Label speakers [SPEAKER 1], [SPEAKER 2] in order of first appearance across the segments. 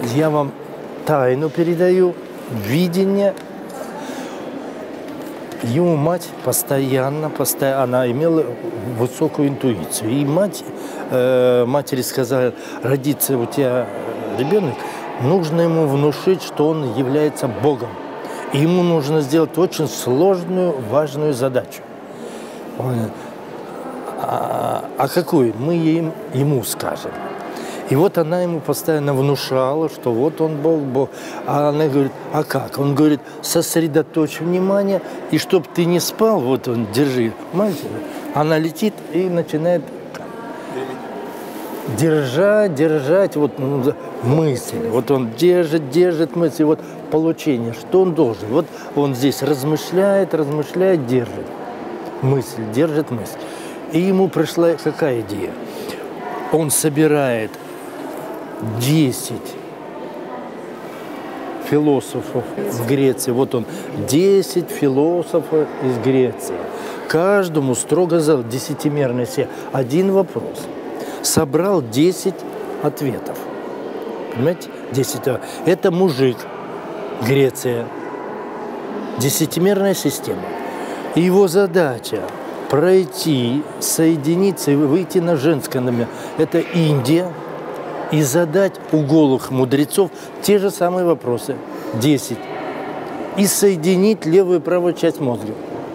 [SPEAKER 1] я вам тайну передаю, видение. Ему мать постоянно, она имела высокую интуицию. И матери сказали, родится у тебя ребенок, нужно ему внушить, что он является Богом. И ему нужно сделать очень сложную, важную задачу. А какую? Мы ему скажем. И вот она ему постоянно внушала, что вот он Бог. А она говорит, а как? Он говорит, сосредоточь внимание, и чтоб ты не спал, вот он, держи. Мальчик, она летит и начинает держать вот мысль. Вот он держит мысль, вот получение, что он должен. Вот он здесь размышляет, держит мысль. И ему пришла какая идея? Он собирает 10 философов из Греции. Вот он, 10 философов из Греции. Каждому строго задал 10-мерной схеме. Один вопрос. Собрал 10 ответов. Понимаете? 10. Это мужик, Греция. 10-мерная система. И его задача пройти, соединиться и выйти на женское номер. Это Индия. И задать у голых мудрецов те же самые вопросы. 10. И соединить левую и правую часть мозга.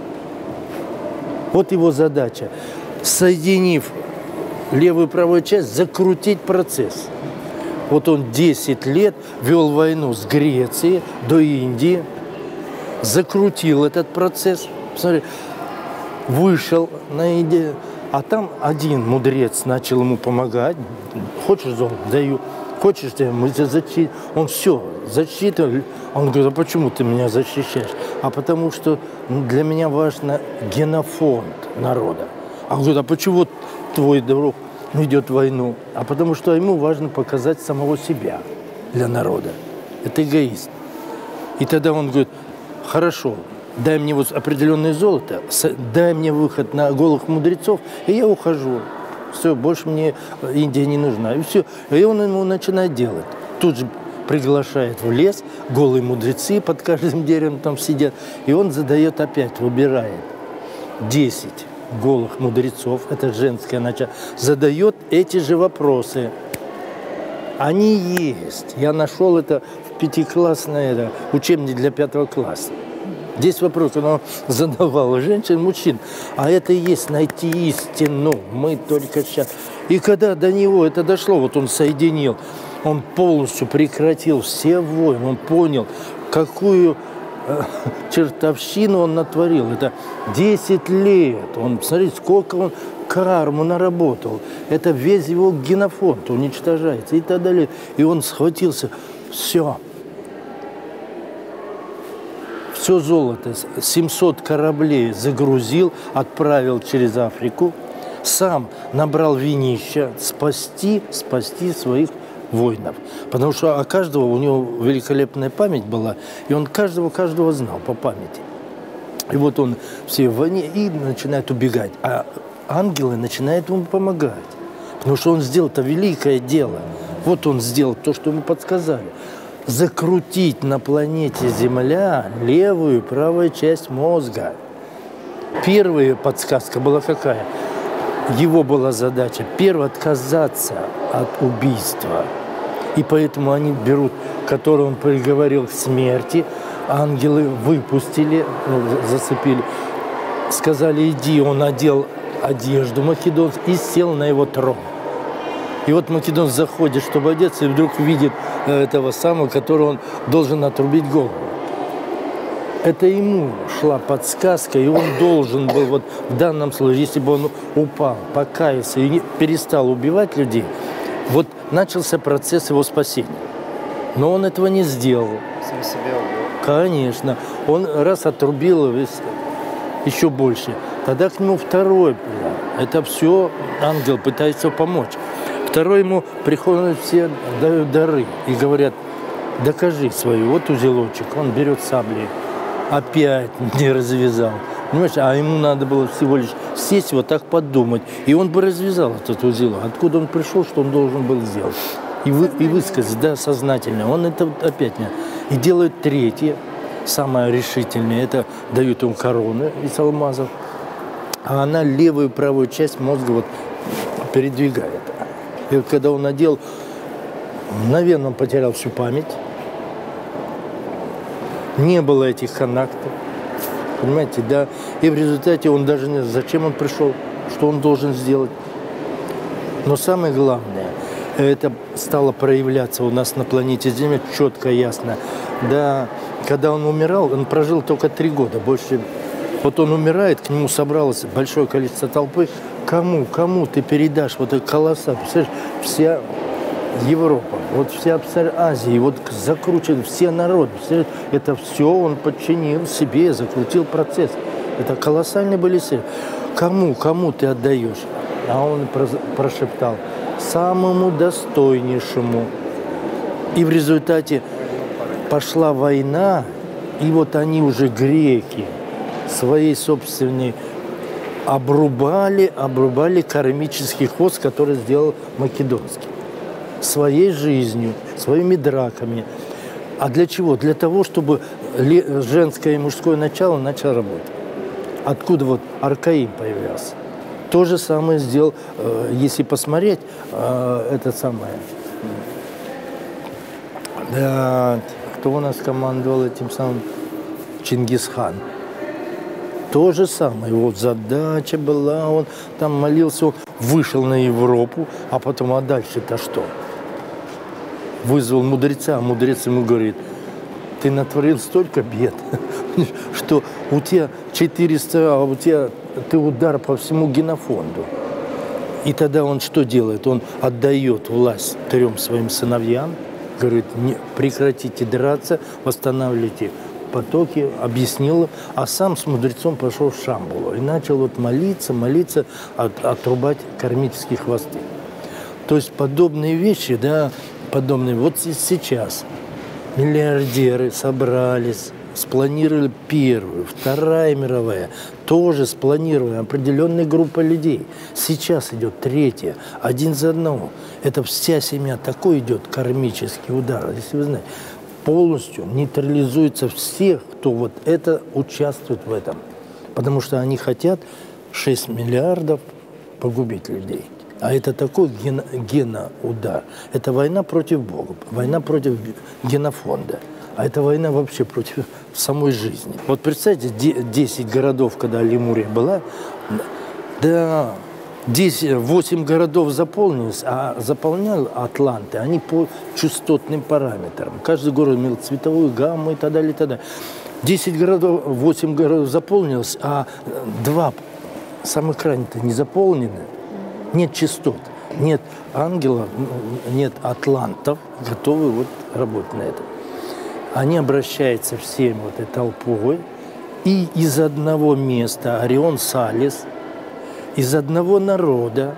[SPEAKER 1] Вот его задача. Соединив левую и правую часть, закрутить процесс. Вот он 10 лет вел войну с Грецией до Индии. Закрутил этот процесс. Посмотри, вышел на Индию. А там один мудрец начал ему помогать. Хочешь золото? Даю. Хочешь, мы тебя защитим? Он все, защита. Он говорит, а почему ты меня защищаешь? А потому что для меня важно генофонд народа. А он говорит, а почему твой друг идет в войну? А потому что ему важно показать самого себя для народа. Это эгоист. И тогда он говорит, хорошо, дай мне вот определенное золото, дай мне выход на голых мудрецов, и я ухожу. Все, больше мне Индия не нужна. И все. И он ему начинает делать. Тут же приглашает в лес, голые мудрецы под каждым деревом там сидят. И он задает опять, выбирает 10 голых мудрецов, это женское начало, задает эти же вопросы. Они есть. Я нашел это в 5-классное учебник для 5 класса. 10 вопросов он задавал женщин, мужчин. А это и есть найти истину. Мы только сейчас. И когда до него это дошло, вот он соединил, он полностью прекратил все войны, он понял, какую чертовщину он натворил. Это 10 лет. Он, смотрите, сколько он карму наработал. Это весь его генофонд уничтожается и так далее. И он схватился. Все. Все золото, 700 кораблей загрузил, отправил через Африку, сам набрал винища, спасти своих воинов. Потому что у каждого у него великолепная память была, и он каждого знал по памяти. И вот он все в войне и начинает убегать, а ангелы начинают ему помогать. Потому что он сделал-то великое дело. Вот он сделал то, что ему подсказали. Закрутить на планете Земля левую и правую часть мозга. Первая подсказка была какая? Его была задача первое отказаться от убийства. И поэтому они берут, который он приговорил к смерти, ангелы выпустили, засыпили, сказали, иди, он надел одежду македонскую и сел на его трон. И вот Македон заходит, чтобы одеться, и вдруг видит этого самого, которого он должен отрубить голову. Это ему шла подсказка, и он должен был, вот в данном случае, если бы он упал, покаялся и перестал убивать людей, вот начался процесс его спасения. Но он этого не сделал.
[SPEAKER 2] Сам себя убил.
[SPEAKER 1] Конечно. Он раз отрубил еще больше. Тогда к нему второй. Это все ангел пытается помочь. Второй ему приходят все, дают дары и говорят, докажи свою. Вот узелочек. Он берет сабли. Опять не развязал. Понимаешь, а ему надо было всего лишь сесть, вот так подумать. И он бы развязал этот узелок. Откуда он пришел, что он должен был сделать. и высказать, да, сознательно. Он это вот опять не. И делает третье, самое решительное, это дают ему корону из алмазов, а она левую и правую часть мозга вот передвигает. И вот когда он надел, мгновенно он потерял всю память, не было этих контактов, понимаете, да, и в результате он даже не знает, зачем он пришел, что он должен сделать. Но самое главное, это стало проявляться у нас на планете Земля четко, ясно. Да, когда он умирал, он прожил только 3 года, больше. Вот он умирает, к нему собралось большое количество толпы. Кому ты передашь вот этот колосса? Представляешь, вся Европа, вот вся Азия, вот закручен все народы. Это все он подчинил себе, закрутил процесс. Это колоссальные были силы. Кому ты отдаешь? А он прошептал: самому достойнейшему. И в результате пошла война, и вот они уже, греки, своей собственной обрубали кармический хвост, который сделал Македонский. Своей жизнью, своими драками. А для чего? Для того, чтобы женское и мужское начало начало работать. Откуда вот Аркаим появлялся. То же самое сделал, если посмотреть, это самое. Да, кто у нас командовал этим самым? Чингисхан. То же самое. Вот задача была, он там молился, он вышел на Европу, а потом, а дальше-то что? Вызвал мудреца, а мудрец ему говорит: ты натворил столько бед, что у тебя 400, а у тебя ты удар по всему генофонду. И тогда он что делает? Он отдает власть 3 своим сыновьям, говорит: не, прекратите драться, восстанавливайте потоки, объяснил, а сам с мудрецом пошел в Шамбулу и начал вот молиться, отрубать кармические хвосты. То есть подобные вещи, да, подобные. Вот сейчас миллиардеры собрались, спланировали первую, Вторая мировая, тоже спланировали определенная группа людей. Сейчас идет 3-я, один за одного. Это вся семья, такой идет кармический удар, если вы знаете. Полностью нейтрализуется всех, кто вот это участвует в этом. Потому что они хотят 6 миллиардов погубить людей. А это такой геноудар. Это война против Бога, война против генофонда. А это война вообще против самой жизни. Вот представьте, 10 городов, когда Лемурия была, да, 8 городов заполнились, а заполнял Атланты, они по частотным параметрам. Каждый город имел цветовую гамму и так далее, и так далее. 10 городов, 8 городов заполнилось, а 2 самых крайне-то не заполнены. Нет частот, нет ангелов, нет атлантов, готовы вот работать на этом. Они обращаются всем вот этой толпой, и из одного места, Орион Салис, из одного народа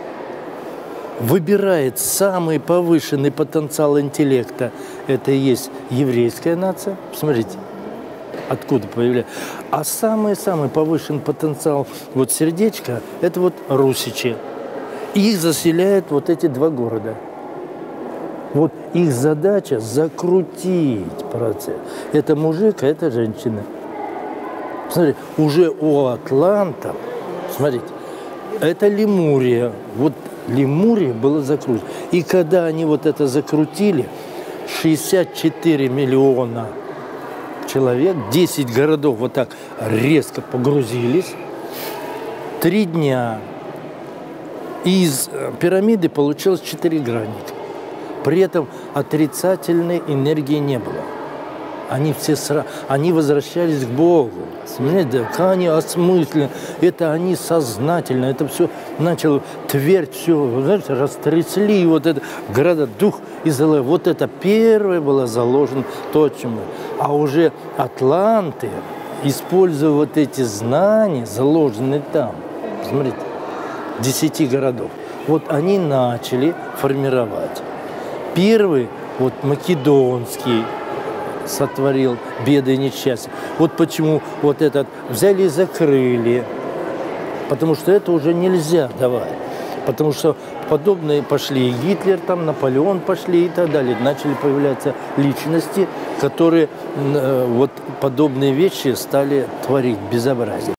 [SPEAKER 1] выбирает самый повышенный потенциал интеллекта. Это и есть еврейская нация. Посмотрите, откуда появляется. А самый-самый повышенный потенциал, вот сердечко, это вот русичи. Их заселяют вот эти 2 города. Вот их задача закрутить процесс. Это мужик, а это женщина. Смотрите, уже у атлантов, смотрите, это Лемурия. Вот Лемурия была закручена. И когда они вот это закрутили, 64 миллиона человек, 10 городов вот так резко погрузились, 3 дня. Из пирамиды получилось 4 граника. При этом отрицательной энергии не было. Они возвращались к Богу. Смотрите, как они осмысленны, это они сознательно, это все начало твердь, все, знаете, растрясли вот это города, дух изолы. Вот это первое было заложено, то, чем мы. А уже атланты, используя вот эти знания, заложенные там, смотрите, 10 городов, вот они начали формировать. Первый, вот македонский, сотворил беды и несчастья. Вот почему вот этот взяли и закрыли. Потому что это уже нельзя давать. Потому что подобные пошли и Гитлер, там, Наполеон пошли и так далее. Начали появляться личности, которые вот подобные вещи стали творить, безобразие.